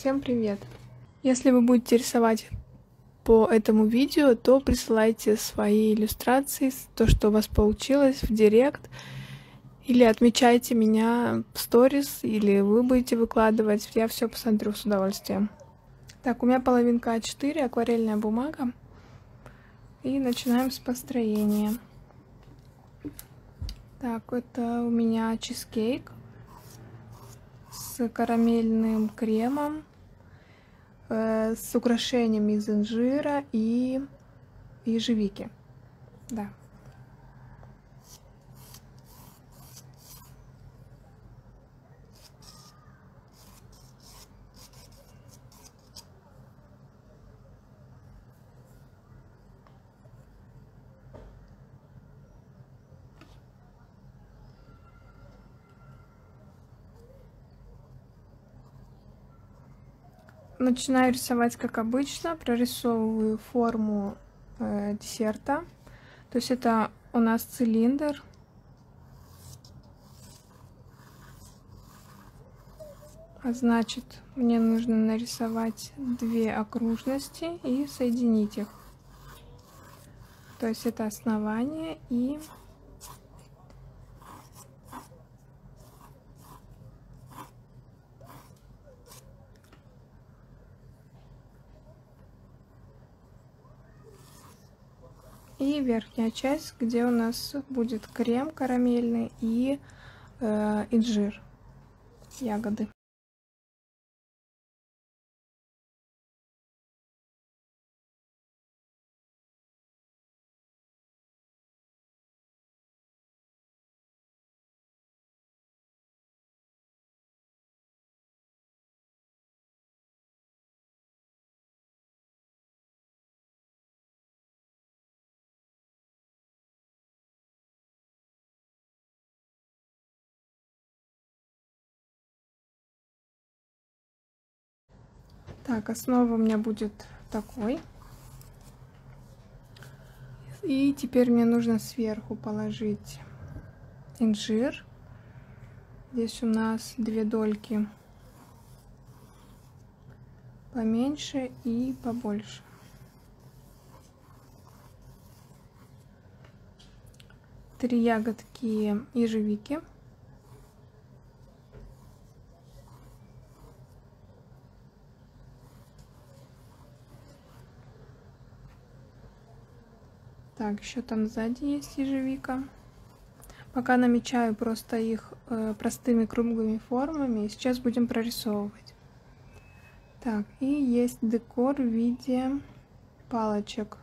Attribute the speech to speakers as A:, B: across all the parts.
A: Всем привет! Если вы будете рисовать по этому видео, то присылайте свои иллюстрации, то, что у вас получилось, в директ, или отмечайте меня в сторис, или вы будете выкладывать, я все посмотрю с удовольствием. Так, у меня половинка А4, акварельная бумага, и начинаем с построения. Так, это у меня чизкейк с карамельным кремом, с украшениями из инжира и ежевики. Да. Начинаю рисовать как обычно, прорисовываю форму десерта. То есть это у нас цилиндр. А значит, мне нужно нарисовать две окружности и соединить их. То есть это основание и верхняя часть, где у нас будет крем карамельный и инжир, ягоды. Так, основа у меня будет такой. И теперь мне нужно сверху положить инжир. Здесь у нас две дольки поменьше и побольше. Три ягодки ежевики. Так, еще там сзади есть ежевика. Пока намечаю просто их простыми круглыми формами. Сейчас будем прорисовывать. Так, и есть декор в виде палочек.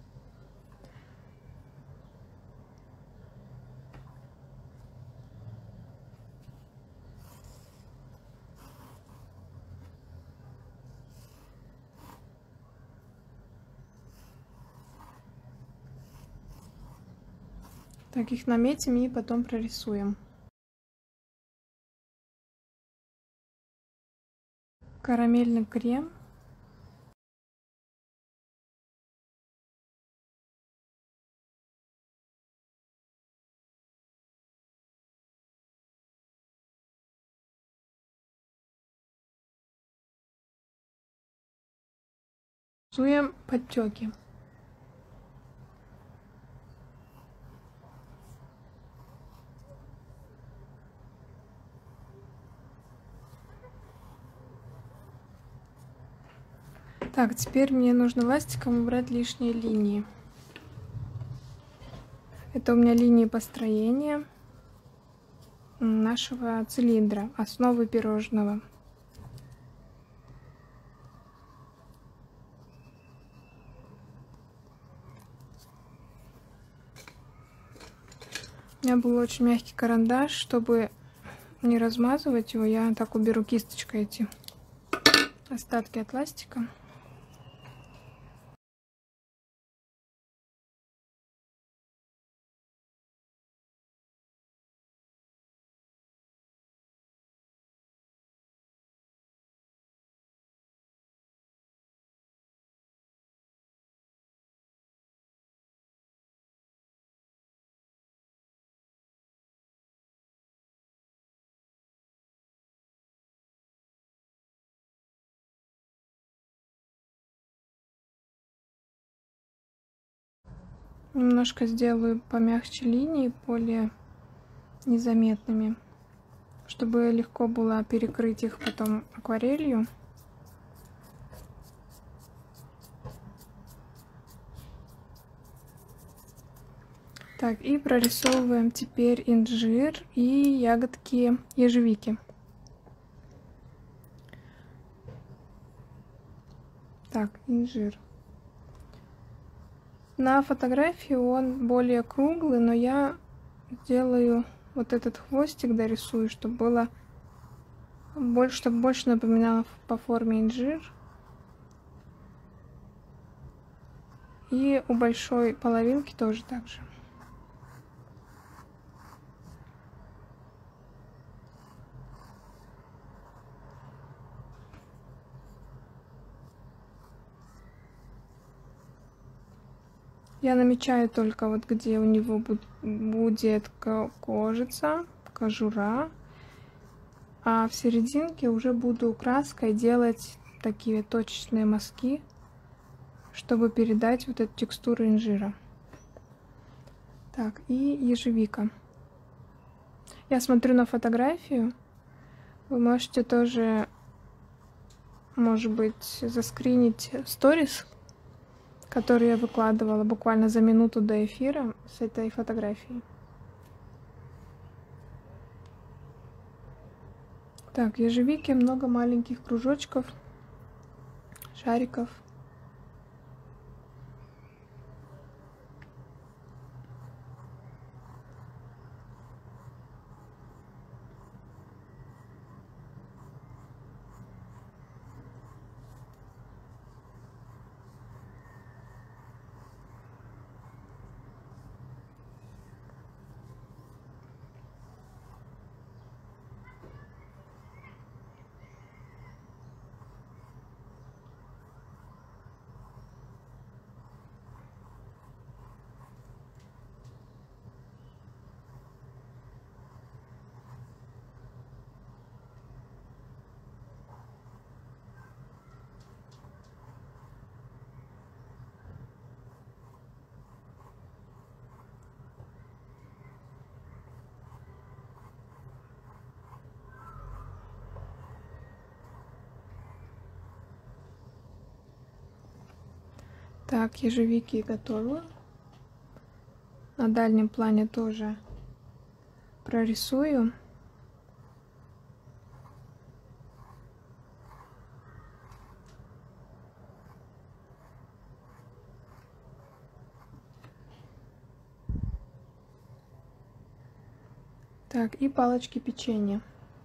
A: Так, их наметим и потом прорисуем. Карамельный крем. Рисуем подтеки. Так, теперь мне нужно ластиком убрать лишние линии. Это у меня линии построения нашего цилиндра, основы пирожного. У меня был очень мягкий карандаш, чтобы не размазывать его, я так уберу кисточкой эти остатки от ластика. Немножко сделаю помягче линии, более незаметными, чтобы легко было перекрыть их потом акварелью. Так, и прорисовываем теперь инжир и ягодки ежевики. Так, инжир. На фотографии он более круглый, но я делаю вот этот хвостик, дорисую, чтобы было больше, чтобы больше напоминало по форме инжир. И у большой половинки тоже так же. Я намечаю только вот где у него будет кожица, кожура, а в серединке уже буду краской делать такие точечные мазки, чтобы передать вот эту текстуру инжира. Так, и ежевика. Я смотрю на фотографию. Вы можете тоже, может быть, заскринить сторис, который я выкладывала буквально за минуту до эфира с этой фотографией. Так, ежевики, много маленьких кружочков, шариков. Так, ежевики готовы. На дальнем плане тоже прорисую. Так, и палочки печенья.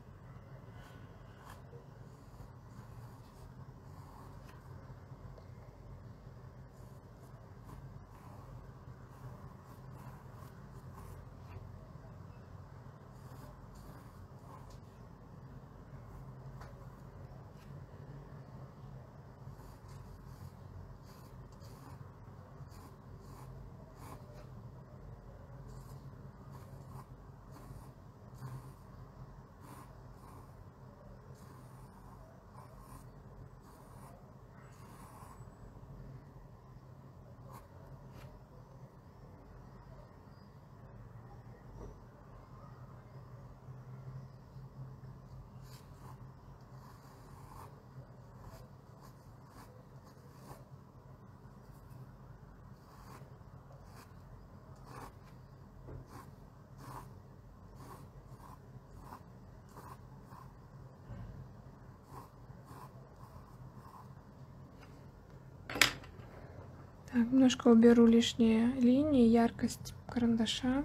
A: Так, немножко уберу лишние линии, яркость карандаша.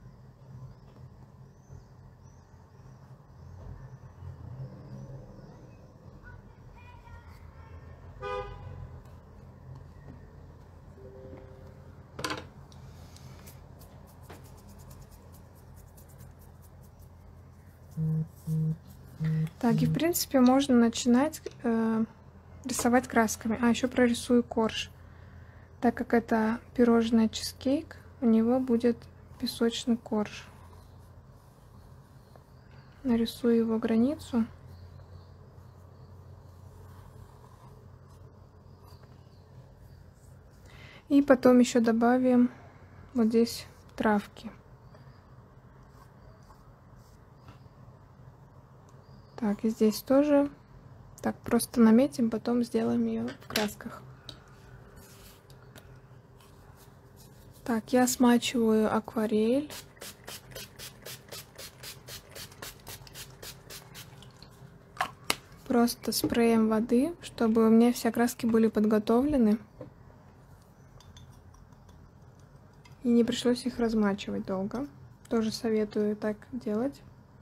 A: Так, и в принципе можно начинать рисовать красками. А еще прорисую корж. Так как это пирожное чизкейк, у него будет песочный корж. Нарисую его границу. И потом еще добавим вот здесь травки. Так, и здесь тоже. Так, просто наметим, потом сделаем ее в красках. Так, я смачиваю акварель. Просто спреем воды, чтобы у меня все краски были подготовлены. И не пришлось их размачивать долго. Тоже советую так делать.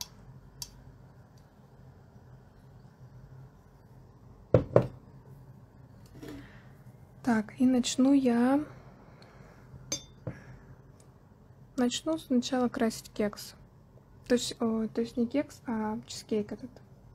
A: Так, и начну сначала красить кекс. То есть не кекс, а чизкейк этот.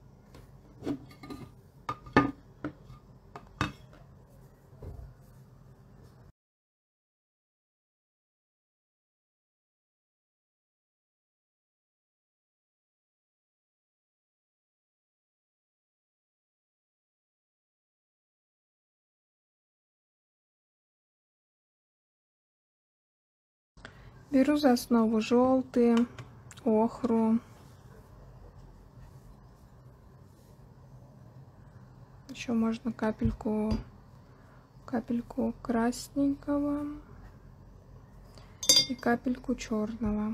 A: Беру за основу желтый, охру. Еще можно капельку красненького и капельку черного.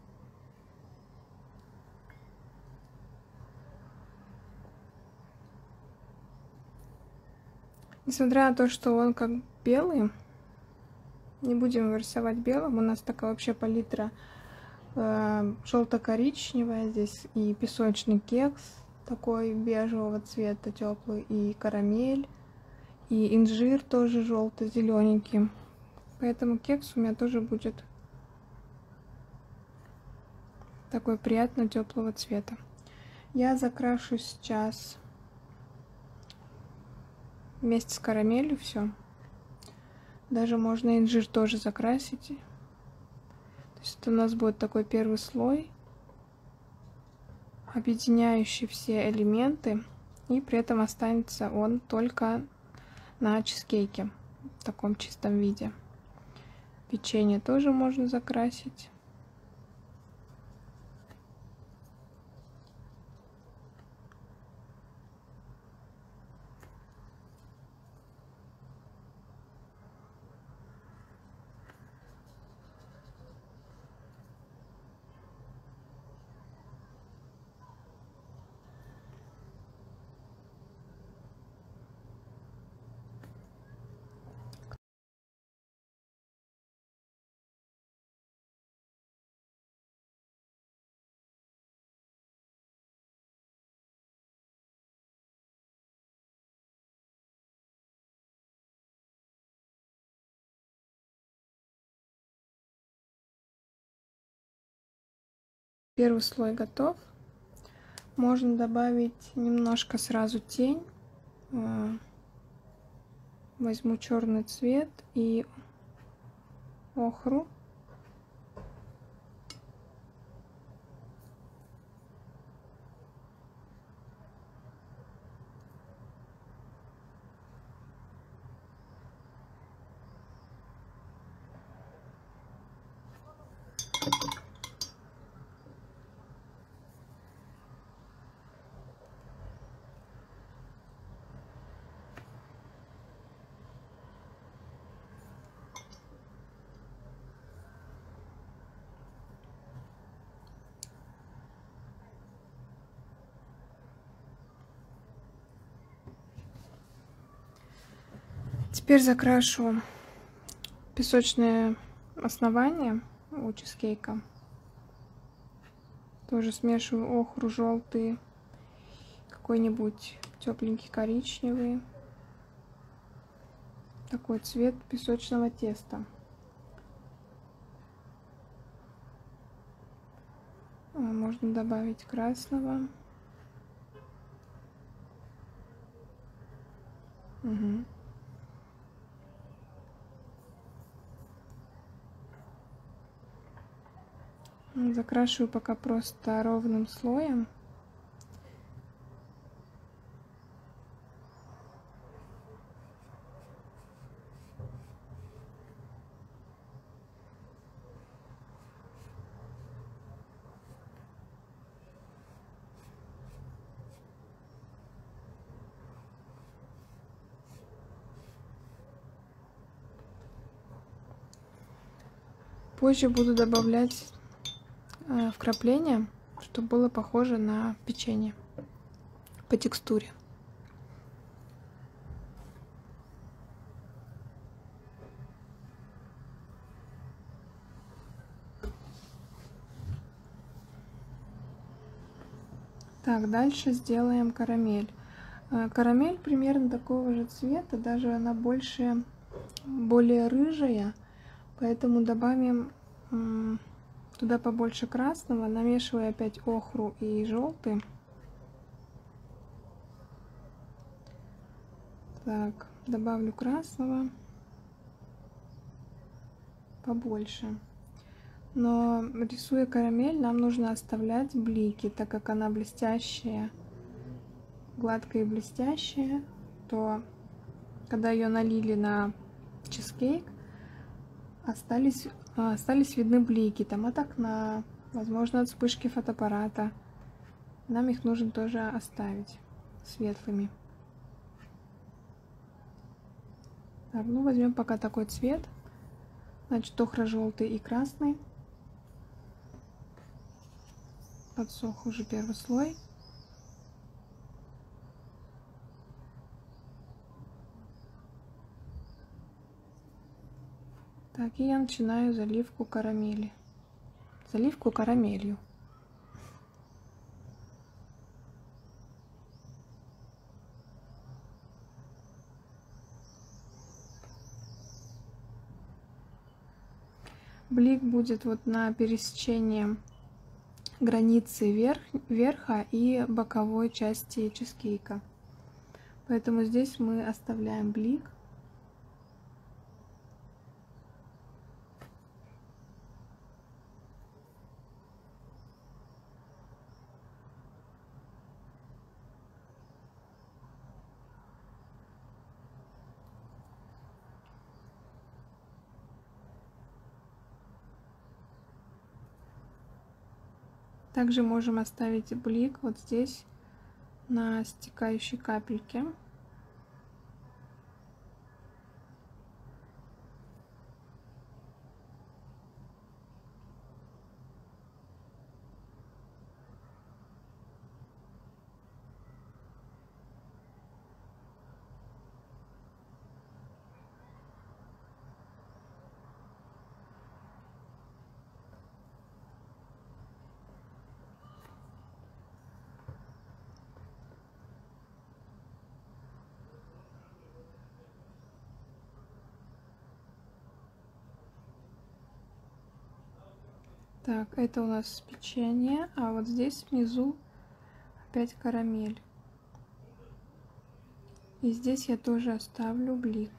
A: Несмотря на то, что он как белый, не будем его рисовать белым. У нас такая вообще палитра желто-коричневая здесь и песочный кекс такой бежевого цвета теплый, и карамель, и инжир тоже желто-зелененький. Поэтому кекс у меня тоже будет такой приятно теплого цвета. Я закрашу сейчас вместе с карамелью все. Даже можно инжир тоже закрасить. То есть это у нас будет такой первый слой, объединяющий все элементы, и при этом останется он только на чизкейке в таком чистом виде. Печенье тоже можно закрасить. Первый слой готов. Можно добавить немножко сразу тень. Возьму черный цвет и охру. Теперь закрашу песочное основание у чизкейка. Тоже смешиваю охру, желтый, какой-нибудь тепленький коричневый. Такой цвет песочного теста. Можно добавить красного. Угу. Закрашиваю пока просто ровным слоем. Позже буду добавлять вкрапления, чтобы было похоже на печенье по текстуре. Так, дальше сделаем карамель. Карамель примерно такого же цвета, даже она более рыжая, поэтому добавим туда побольше красного, намешивая опять охру и желтый. Так, добавлю красного побольше. Но рисуя карамель, нам нужно оставлять блики, так как она блестящая, гладкая и блестящая, то когда ее налили на чизкейк, остались видны блики там от окна, возможно, от вспышки фотоаппарата. Нам их нужно тоже оставить светлыми. Так, ну возьмем пока такой цвет, значит, охро-желтый и красный. Подсох уже первый слой. Так, и я начинаю заливку карамели. Заливку карамелью. Блик будет вот на пересечении границы верха и боковой части чизкейка. Поэтому здесь мы оставляем блик. Также можем оставить блик вот здесь на стекающей капельке. Так, это у нас печенье, а вот здесь внизу опять карамель. И здесь я тоже оставлю блик.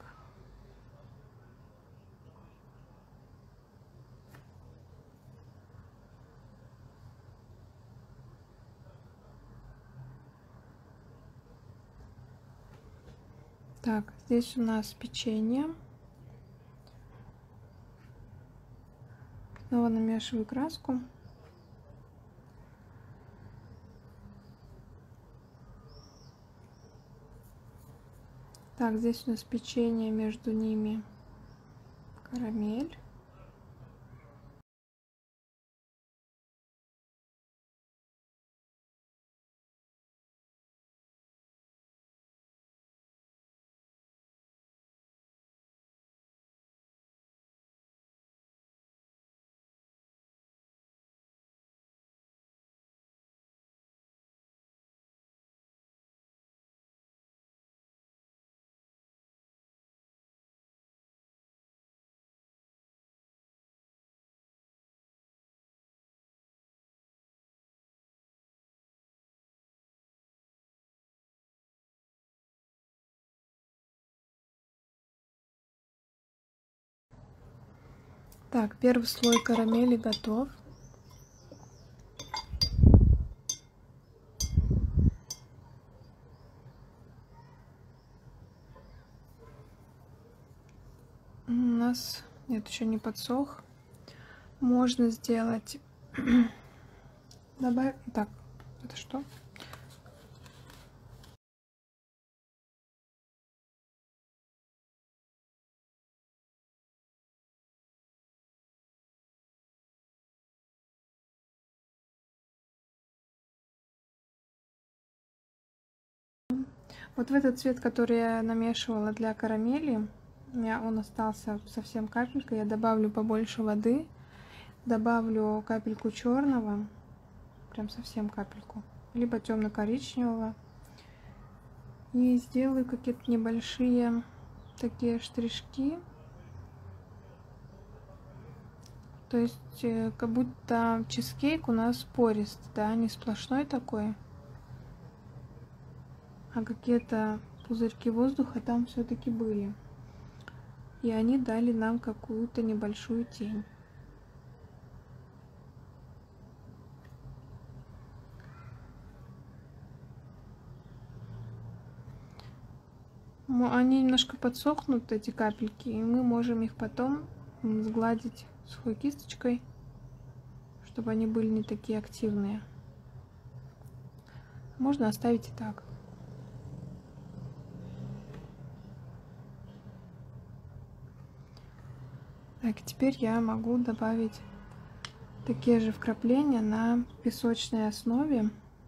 A: Так, здесь у нас печенье. Снова намешиваю краску. Так, здесь у нас печенье, между ними карамель. Так, первый слой карамели готов. У нас нет, еще не подсох. Можно сделать добавить. Так, это что? Вот в этот цвет, который я намешивала для карамели, у меня он остался совсем капелька. Я добавлю побольше воды, добавлю капельку черного, прям совсем капельку, либо темно-коричневого. И сделаю какие-то небольшие такие штришки. То есть как будто чизкейк у нас порист, да, не сплошной такой, а какие-то пузырьки воздуха там все-таки были. И они дали нам какую-то небольшую тень. Они немножко подсохнут, эти капельки, и мы можем их потом сгладить сухой кисточкой, чтобы они были не такие активные. Можно оставить и так. Так, теперь я могу добавить такие же вкрапления на песочной основе,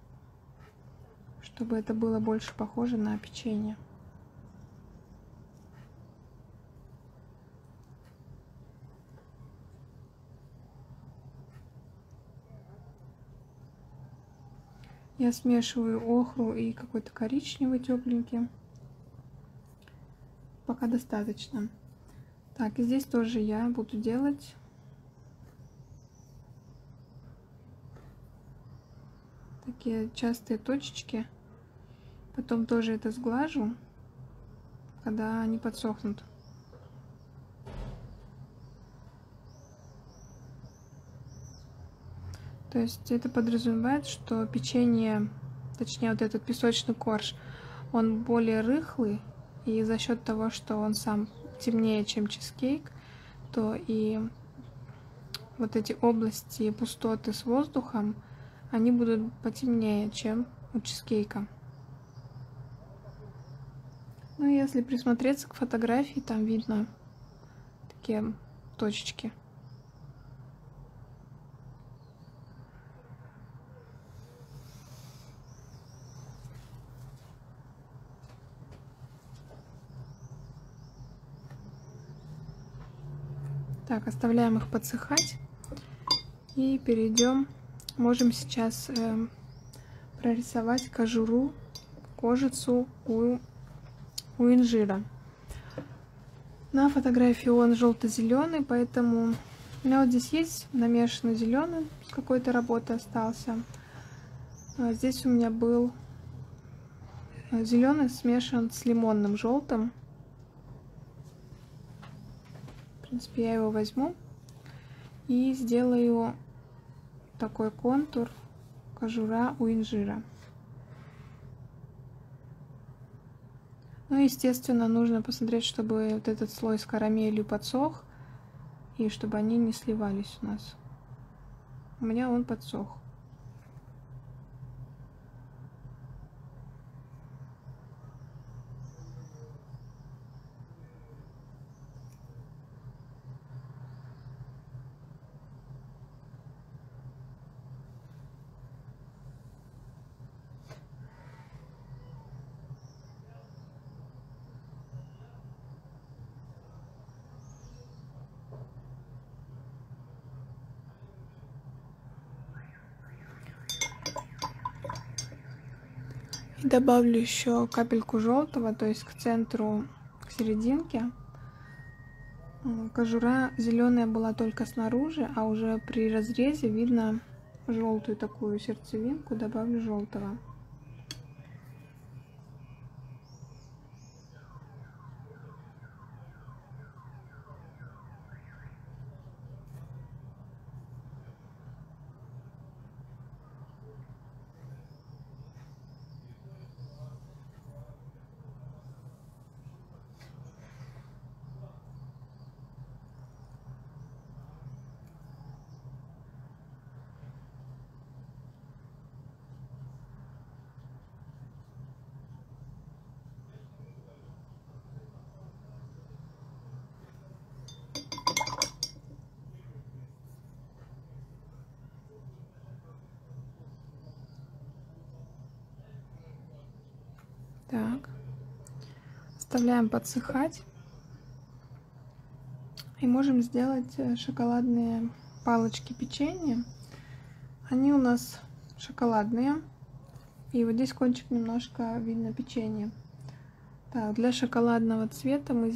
A: чтобы это было больше похоже на печенье. Я смешиваю охру и какой-то коричневый тепленький. Пока достаточно. Так, и здесь тоже я буду делать такие частые точечки. Потом тоже это сглажу, когда они подсохнут. То есть это подразумевает, что печенье, точнее вот этот песочный корж, он более рыхлый, и за счет того, что он сам темнее, чем чизкейк, то и вот эти области пустоты с воздухом, они будут потемнее, чем у чизкейка. Ну, если присмотреться к фотографии, там видно такие точечки. Так, оставляем их подсыхать и перейдем. Можем сейчас прорисовать кожуру, кожицу у инжира. На фотографии он желто-зеленый, поэтому у меня вот здесь есть намешанный зеленый с какой-то работы остался. Здесь у меня был зеленый смешан с лимонным желтым. В принципе, я его возьму и сделаю такой контур кожура у инжира. Ну, естественно, нужно посмотреть, чтобы вот этот слой с карамелью подсох, и чтобы они не сливались у нас. У меня он подсох. И добавлю еще капельку желтого, то есть к центру, к серединке. Кожура зеленая была только снаружи, а уже при разрезе видно желтую такую сердцевинку. Добавлю желтого. Так. оставляем подсыхать. И можем сделать шоколадные палочки печенья. Они у нас шоколадные. И вот здесь кончик немножко видно печенье. Так, для шоколадного цвета мы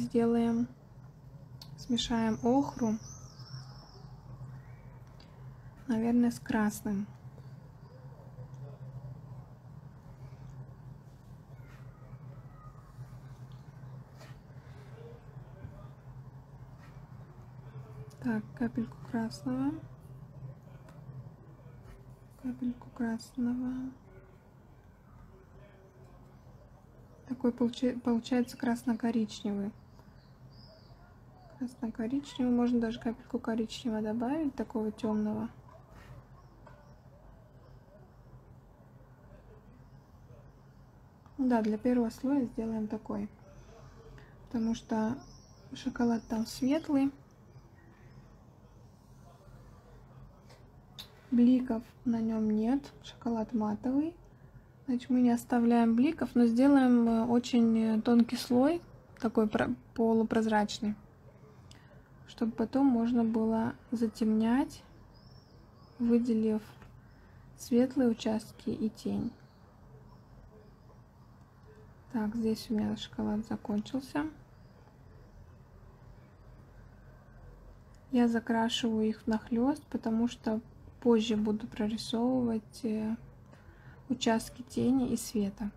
A: смешаем охру, наверное, с красным. Так, капельку красного. Капельку красного. Такой получается красно-коричневый. Красно-коричневый. Можно даже капельку коричневого добавить, такого темного. Да, для первого слоя сделаем такой. Потому что шоколад там светлый. Бликов на нем нет. Шоколад матовый. Значит, мы не оставляем бликов, но сделаем очень тонкий слой, такой полупрозрачный, чтобы потом можно было затемнять, выделив светлые участки и тень. Так, здесь у меня шоколад закончился. Я закрашиваю их внахлёст, потому что позже буду прорисовывать участки тени и света.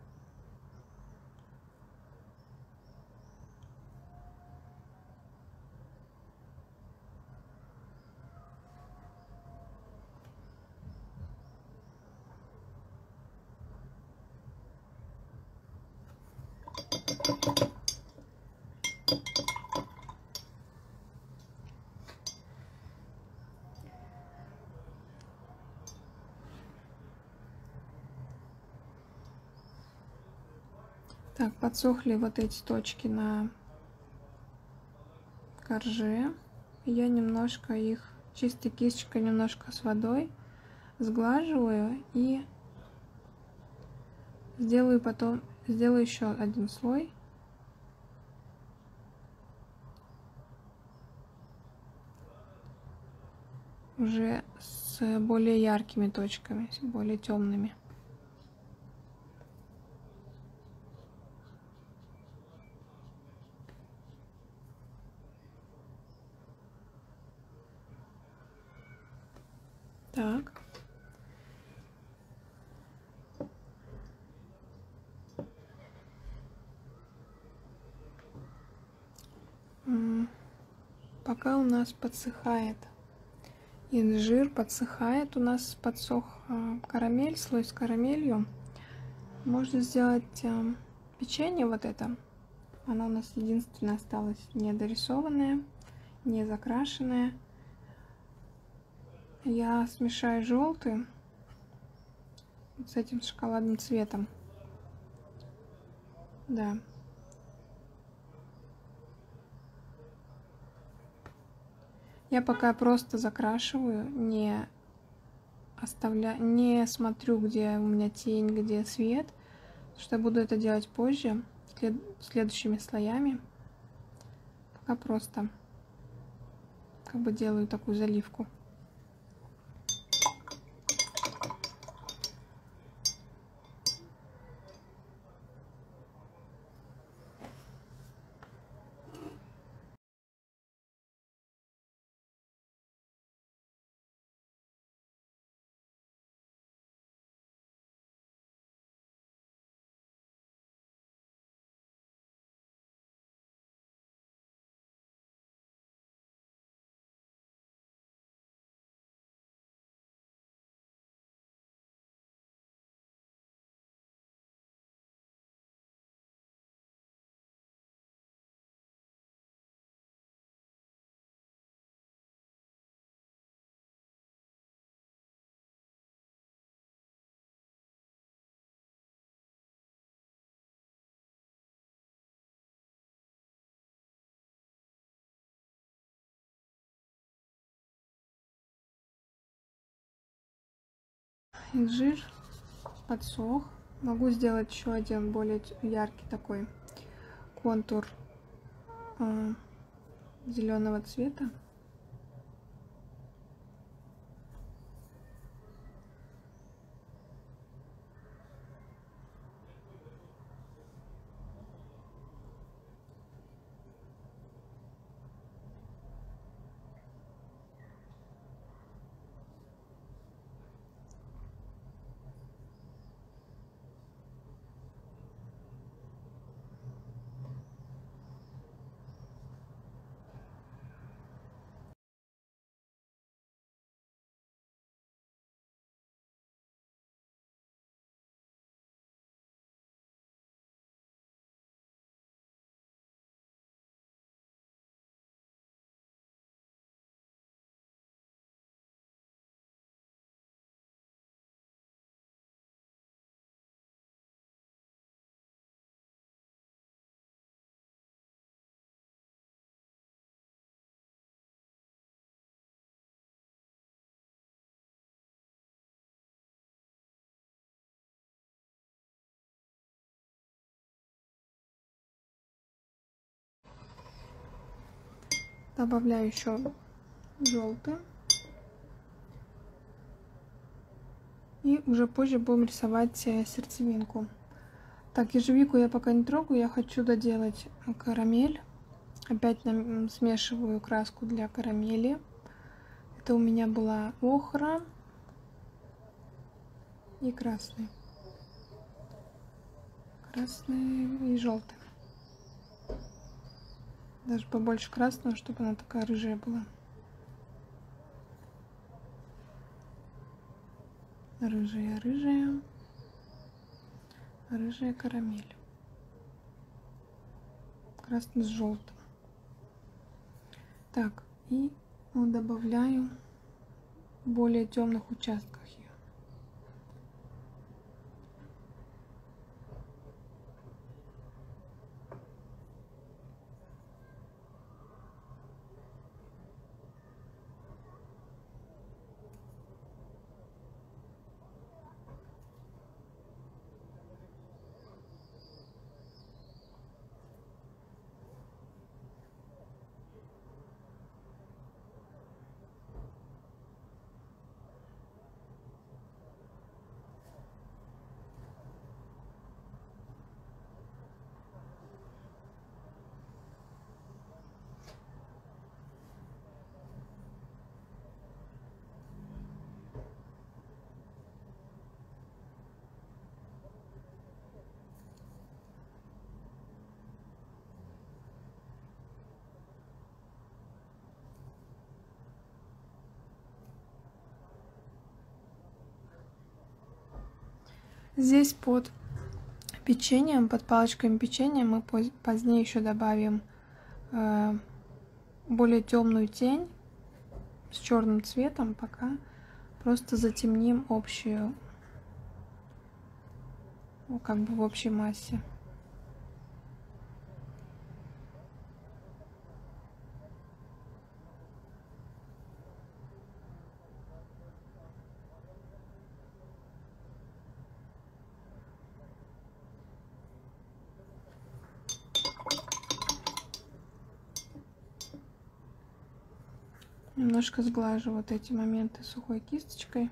A: Так, подсохли вот эти точки на корже. Я немножко их чистой кисточкой, немножко с водой сглаживаю и сделаю еще один слой. Уже с более яркими точками, с более темными. Так. Пока у нас подсыхает инжир, подсыхает, у нас подсох карамель, слой с карамелью. Можно сделать печенье вот это. Оно у нас единственное осталось недорисованное, не закрашенное. Я смешаю желтый с этим шоколадным цветом. Да. Я пока просто закрашиваю, не смотрю, где у меня тень, где свет, что я буду это делать позже, следующими слоями. Пока просто как бы делаю такую заливку. Инжир подсох. Могу сделать еще один более яркий такой контур зеленого цвета. Добавляю еще желтый. И уже позже будем рисовать сердцевинку. Так, ежевику я пока не трогаю, я хочу доделать карамель. Опять смешиваю краску для карамели. Это у меня была охра и красный. Красный и желтый. Даже побольше красного, чтобы она такая рыжая была. Рыжая, рыжая. Рыжая карамель. Красный с желтым. Так, и добавляю в более темных участках ее. Здесь под печеньем, под палочками печенья мы позднее еще добавим более темную тень с черным цветом, пока просто затемним общую, как бы в общей массе. Немножко сглажу вот эти моменты сухой кисточкой.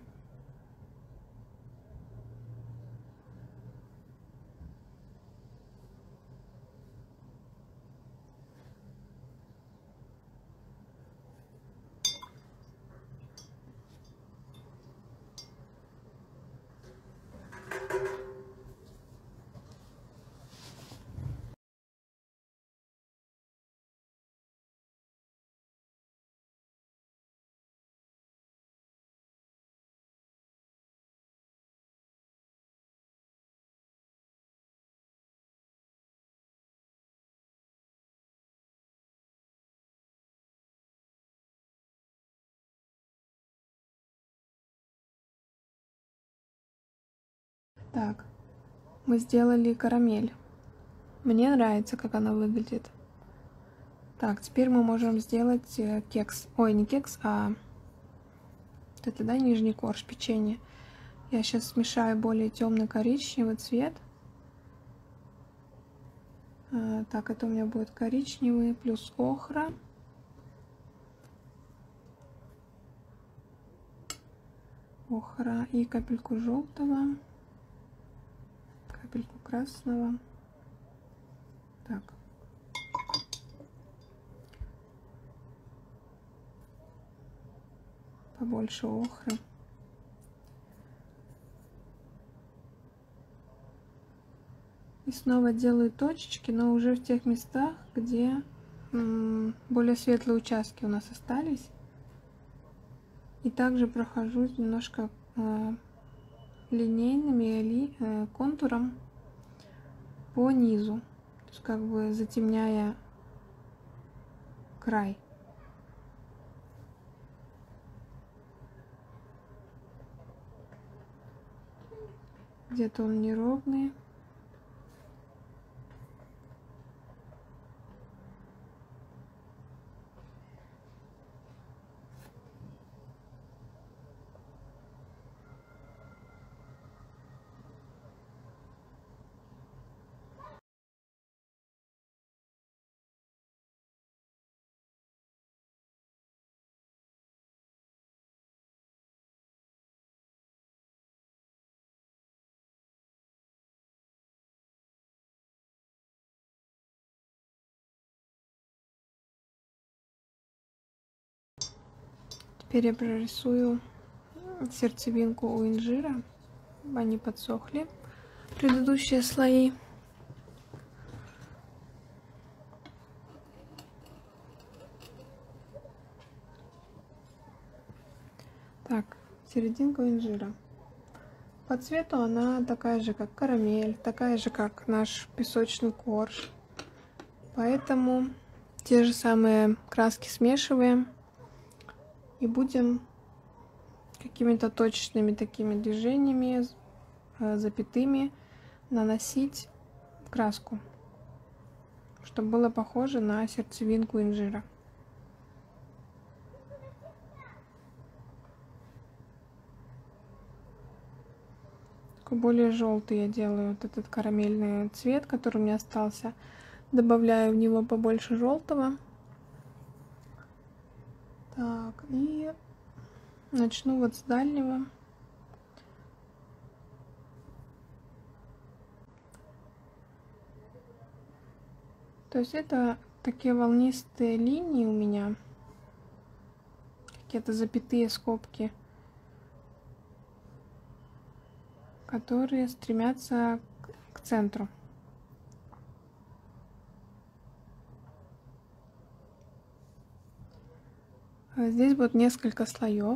A: Так, мы сделали карамель. Мне нравится, как она выглядит. Так, теперь мы можем сделать кекс. Ой, не кекс, а вот это, да, нижний корж, печенье. Я сейчас смешаю более темный коричневый цвет. Так, это у меня будет коричневый плюс охра. Охра и капельку желтого, капельку красного. Так. Побольше охры. И снова делаю точечки, но уже в тех местах, где более светлые участки у нас остались. И также прохожусь немножко линейным контуром по низу, то есть как бы затемняя край. Где-то он неровный. Теперь я прорисую сердцевинку у инжира. Они подсохли, предыдущие слои. Так, серединка инжира. По цвету она такая же, как карамель, такая же, как наш песочный корж. Поэтому те же самые краски смешиваем и будем какими-то точечными такими движениями, запятыми наносить краску, чтобы было похоже на сердцевинку инжира. Более желтый я делаю вот этот карамельный цвет, который у меня остался. Добавляю в него побольше желтого. Так, и начну вот с дальнего. То есть это такие волнистые линии у меня, какие-то запятые скобки, которые стремятся к центру. Здесь будет несколько слоев.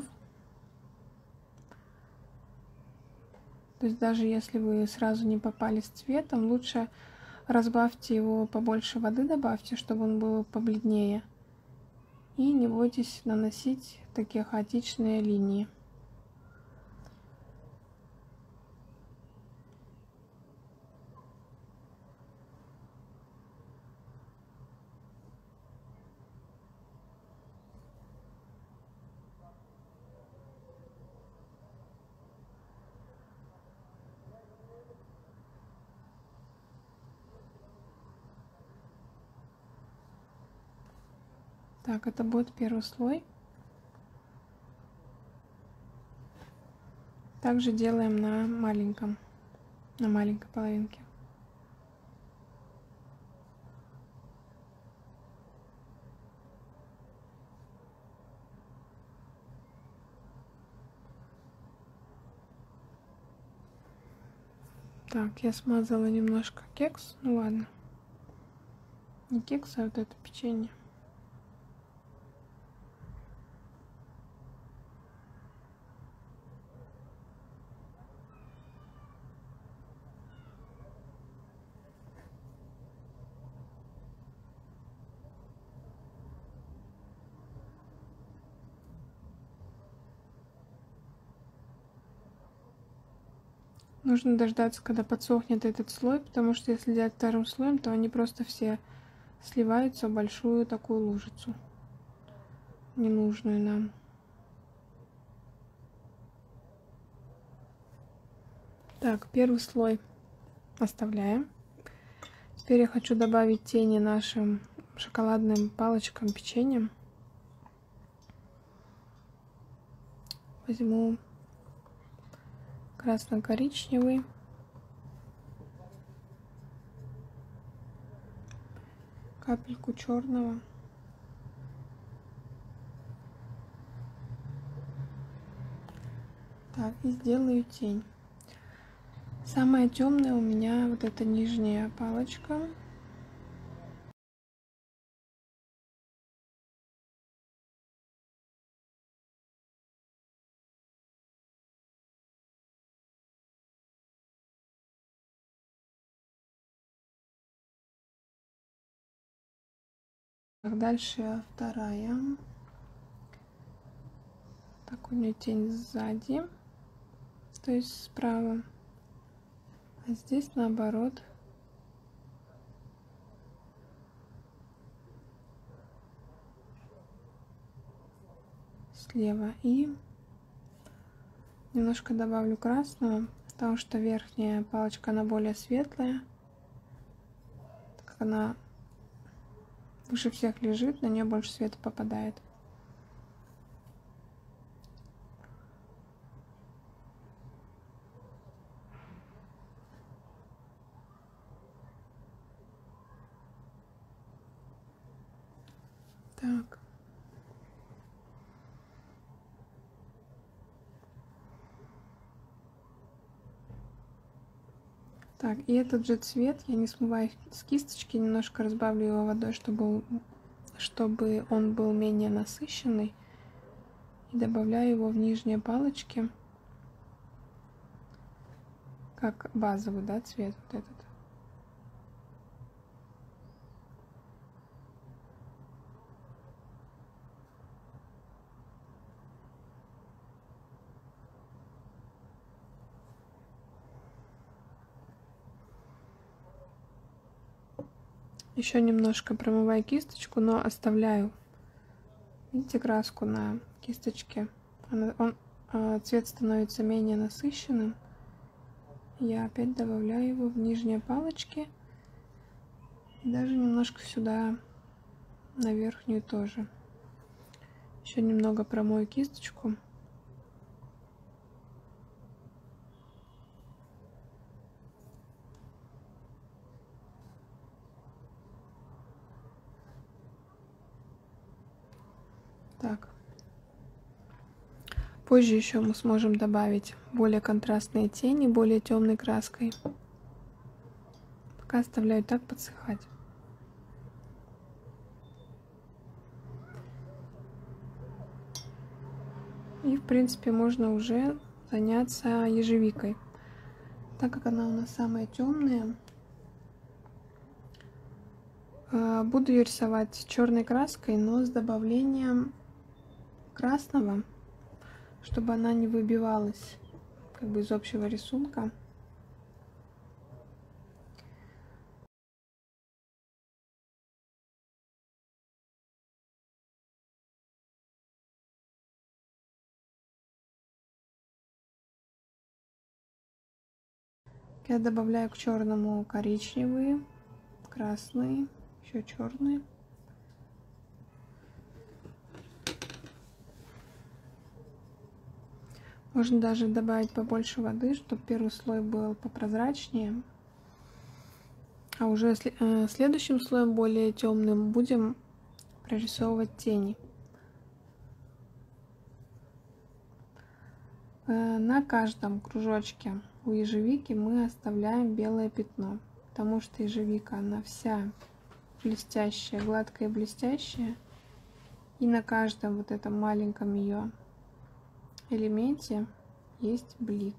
A: То есть даже если вы сразу не попали с цветом, лучше разбавьте его, побольше воды добавьте, чтобы он был побледнее. И не бойтесь наносить такие хаотичные линии. Так, это будет первый слой. Также делаем на маленькой половинке. Так, я смазала немножко кекс. Ну ладно. Не кекс, а вот это печенье. Нужно дождаться, когда подсохнет этот слой, потому что если делать вторым слоем, то они просто все сливаются в большую такую лужицу, ненужную нам. Так, первый слой оставляем. Теперь я хочу добавить тени нашим шоколадным палочкам, печеньем. Возьму красно-коричневый. Капельку черного. Так, и сделаю тень. Самая темная у меня вот эта нижняя палочка. Дальше вторая. Так, у нее тень сзади, то есть справа. А здесь наоборот. Слева. И немножко добавлю красного, потому что верхняя палочка, она более светлая. Так как она выше всех лежит, на нее больше света попадает. Так. Так, и этот же цвет я не смываю с кисточки, немножко разбавлю его водой, чтобы он был менее насыщенный. И добавляю его в нижние палочки, как базовый, да, цвет вот этот. Еще немножко промываю кисточку, но оставляю, видите, краску на кисточке. Цвет становится менее насыщенным. Я опять добавляю его в нижние палочки. И даже немножко сюда, на верхнюю тоже. Еще немного промою кисточку. Так. Позже еще мы сможем добавить более контрастные тени, более темной краской. Пока оставляю так подсыхать. И в принципе можно уже заняться ежевикой. Так как она у нас самая темная, буду ее рисовать черной краской, но с добавлением красного, чтобы она не выбивалась как бы из общего рисунка. Я добавляю к черному коричневые, красные, еще черные. Можно даже добавить побольше воды, чтобы первый слой был попрозрачнее. А уже следующим слоем, более темным, будем прорисовывать тени. На каждом кружочке у ежевики мы оставляем белое пятно, потому что ежевика, она вся блестящая, гладкая и блестящая. И на каждом вот этом маленьком ее элементе есть блик.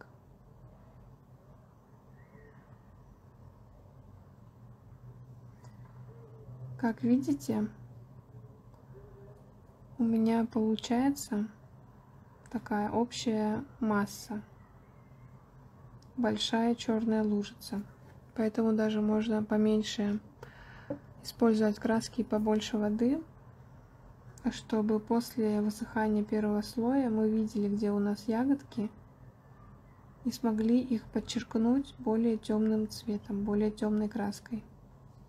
A: Как видите, у меня получается такая общая масса, большая черная лужица. Поэтому даже можно поменьше использовать краски и побольше воды, чтобы после высыхания первого слоя мы видели, где у нас ягодки, и смогли их подчеркнуть более темным цветом, более темной краской.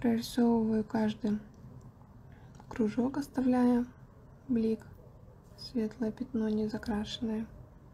A: Прорисовываю каждый кружок, оставляя блик, светлое пятно не закрашенное.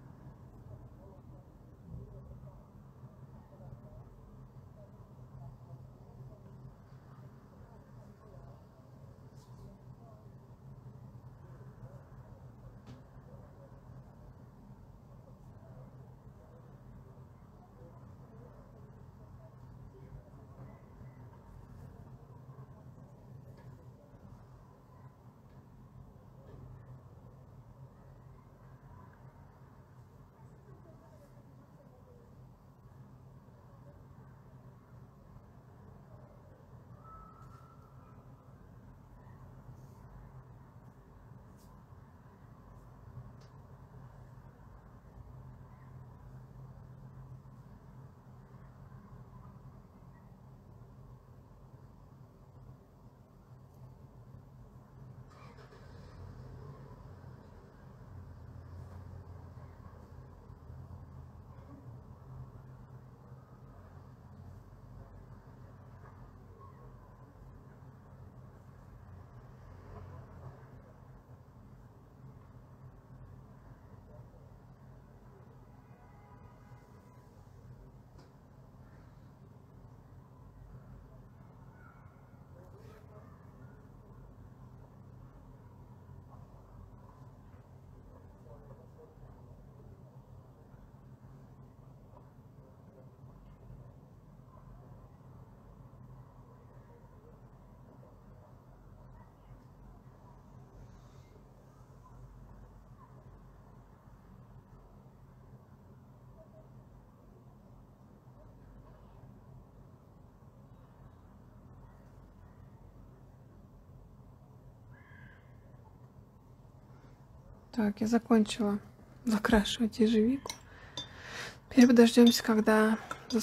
A: Так, я закончила закрашивать ежевику. Теперь подождемся, когда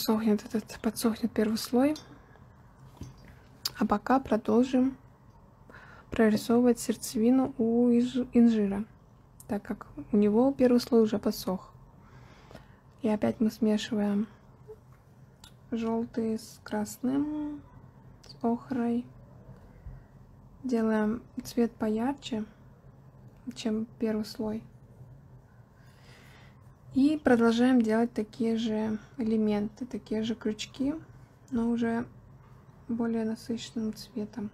A: подсохнет первый слой. А пока продолжим прорисовывать сердцевину у инжира, так как у него первый слой уже подсох. И опять мы смешиваем желтый с красным, с охрой. Делаем цвет поярче, чем первый слой. И продолжаем делать такие же элементы, такие же крючки, но уже более насыщенным цветом.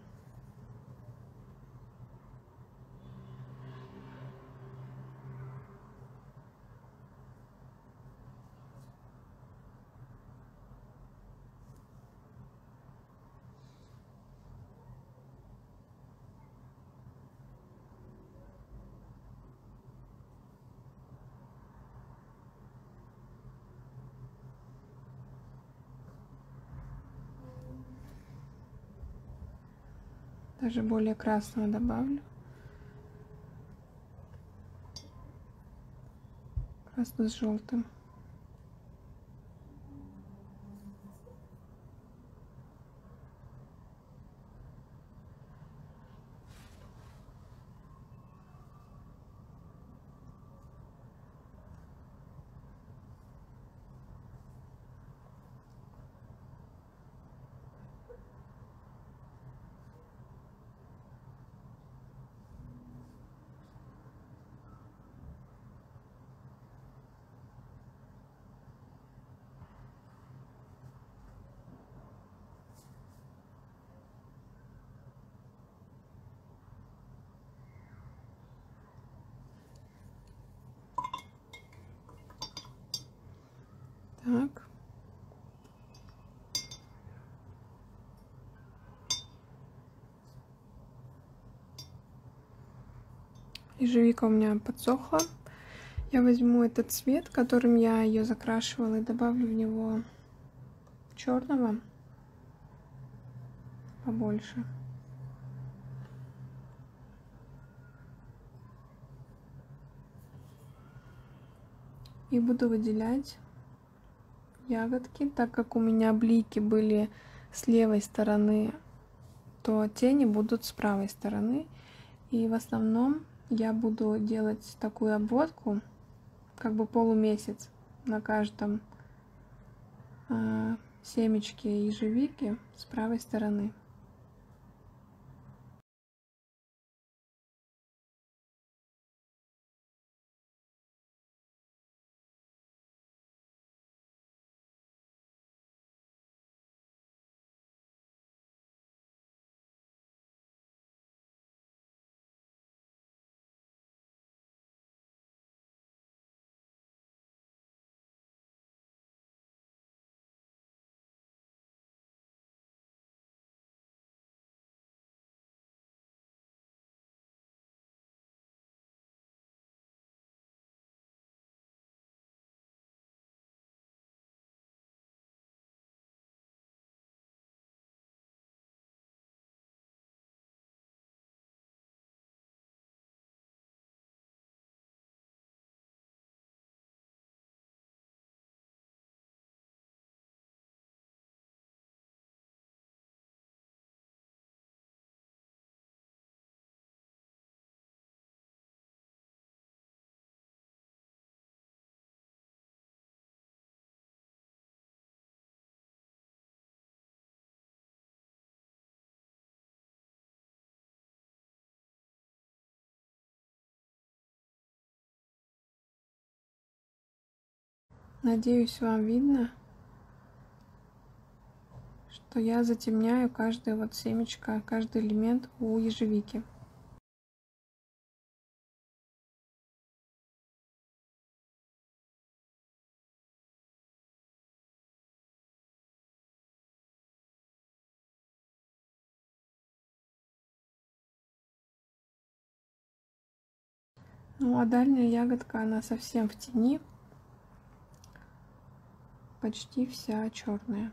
A: Даже более красного добавлю. Красный с желтым. Так. Ежевика у меня подсохла. Я возьму этот цвет, которым я ее закрашивала, и добавлю в него черного побольше. И буду выделять ягодки. Так как у меня блики были с левой стороны, то тени будут с правой стороны. И в основном я буду делать такую обводку, как бы полумесяц на каждом семечке ежевики с правой стороны. Надеюсь, вам видно, что я затемняю каждое вот семечко, каждый элемент у ежевики. Ну а дальняя ягодка, она совсем в тени, почти вся черная.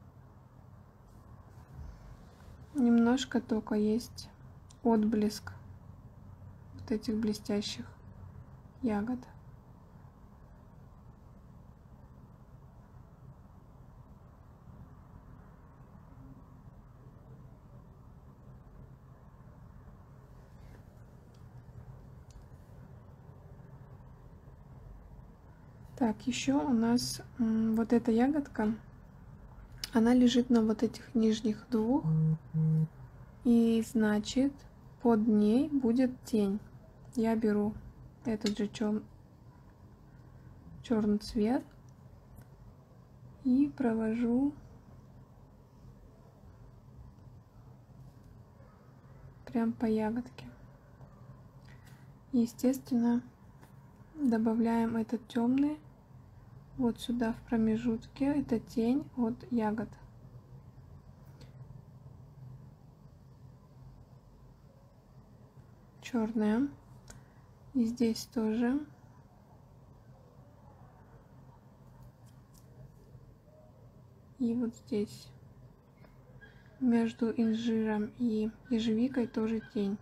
A: Немножко только есть отблеск вот этих блестящих ягод. Так, еще у нас вот эта ягодка, она лежит на вот этих нижних двух, и значит под ней будет тень. Я беру этот же черный цвет и провожу прям по ягодке. Естественно, добавляем этот темный вот сюда в промежутке, это тень от ягод. Черная. И здесь тоже. И вот здесь. Между инжиром и ежевикой тоже тень.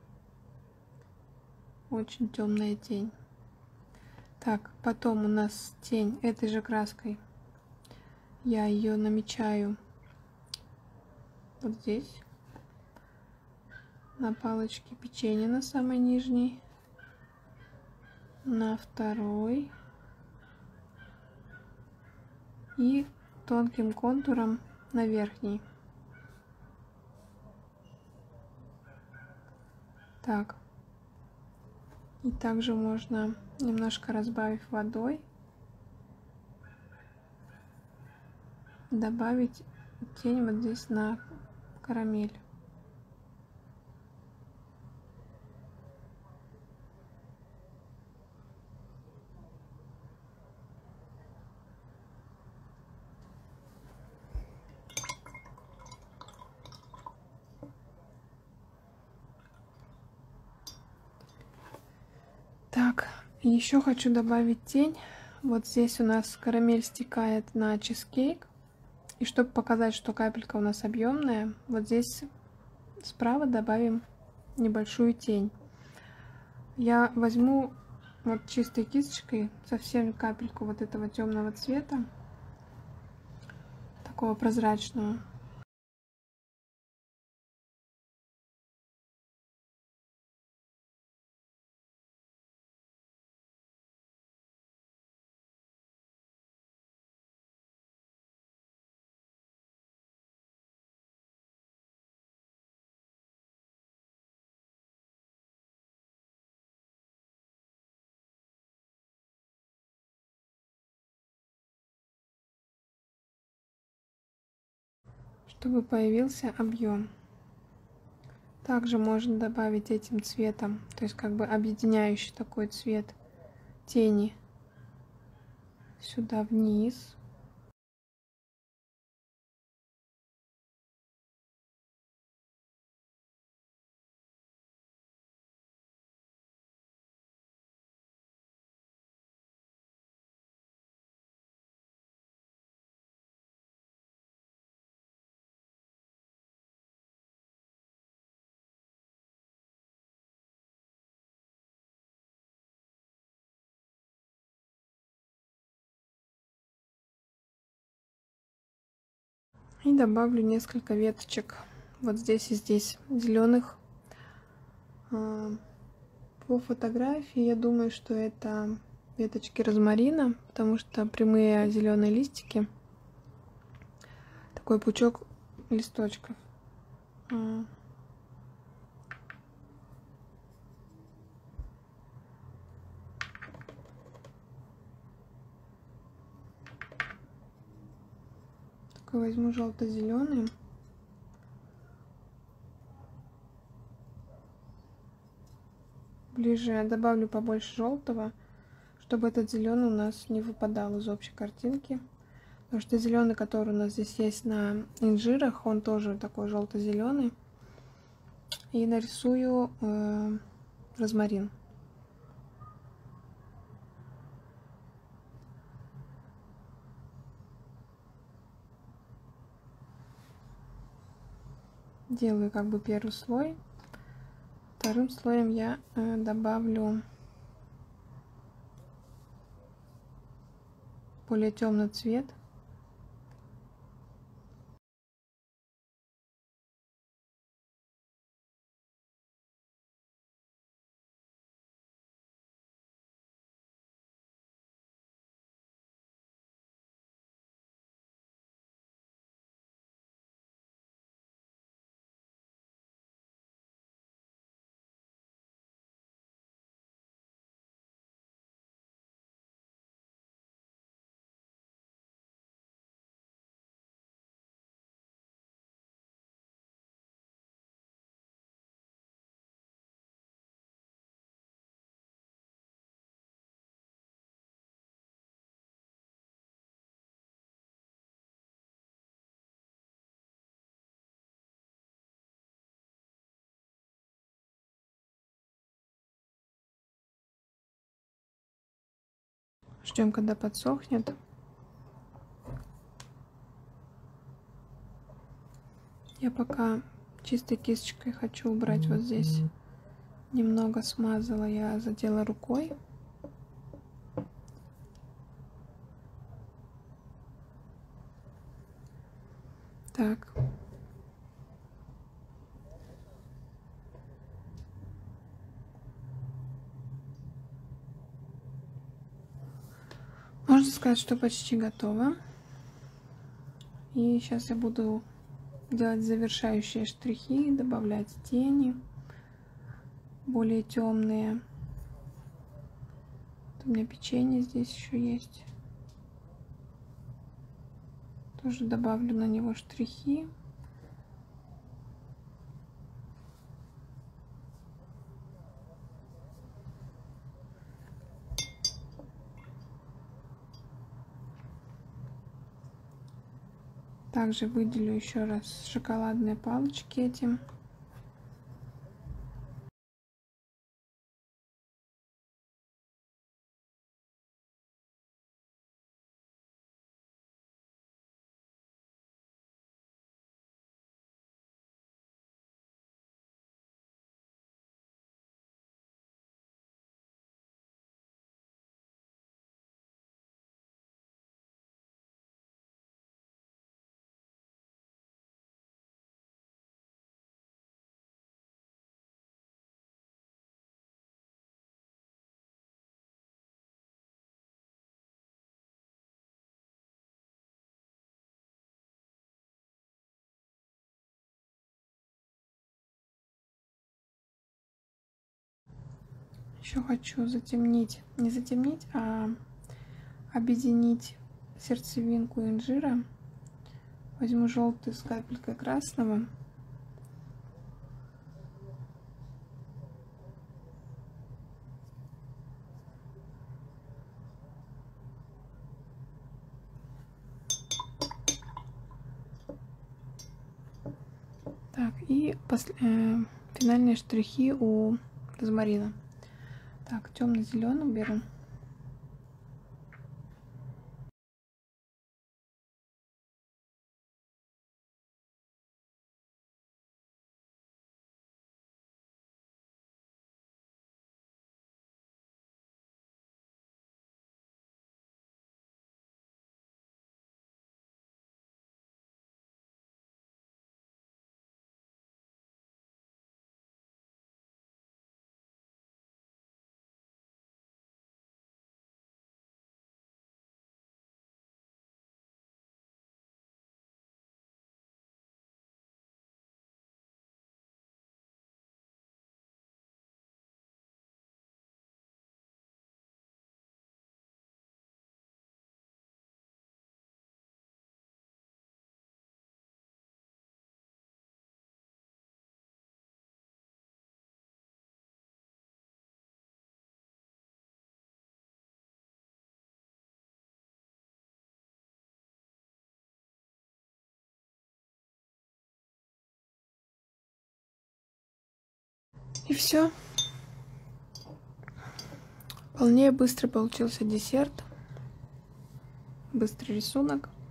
A: Очень темная тень. Так, потом у нас тень этой же краской. Я ее намечаю вот здесь. На палочке печенья на самой нижней. На второй. И тонким контуром на верхней. Так. И также можно, немножко разбавив водой, добавить тень вот здесь на карамель. Так, еще хочу добавить тень. Вот здесь у нас карамель стекает на чизкейк. И чтобы показать, что капелька у нас объемная, вот здесь справа добавим небольшую тень. Я возьму вот чистой кисточкой совсем капельку вот этого темного цвета, такого прозрачного. Чтобы появился объем. Также можно добавить этим цветом, то есть как бы объединяющий такой цвет тени сюда вниз. И добавлю несколько веточек вот здесь и здесь зеленых. По фотографии я думаю, что это веточки розмарина, потому что прямые зеленые листики, такой пучок листочков. кисточкой возьму желто-зеленый. Ближе добавлю побольше желтого, чтобы этот зеленый у нас не выпадал из общей картинки. Потому что зеленый, который у нас здесь есть на инжирах, он тоже такой желто-зеленый. И нарисую розмарин. Делаю как бы первый слой. Вторым слоем я добавлю более темный цвет. Ждем, когда подсохнет. Я пока чистой кисточкой хочу убрать вот здесь. Немного смазала, я задела рукой. Так. Можно сказать, что почти готово. И сейчас я буду делать завершающие штрихи, добавлять тени более темные. Вот у меня печенье здесь еще есть. Тоже добавлю на него штрихи. Также выделю еще раз шоколадные палочки этим. Еще хочу затемнить, не затемнить, а объединить сердцевинку инжира. Возьму желтый с капелькой красного. Так, и финальные штрихи у розмарина. Так, темно-зеленый беру. И все. Вполне быстро получился десерт. Быстрый рисунок.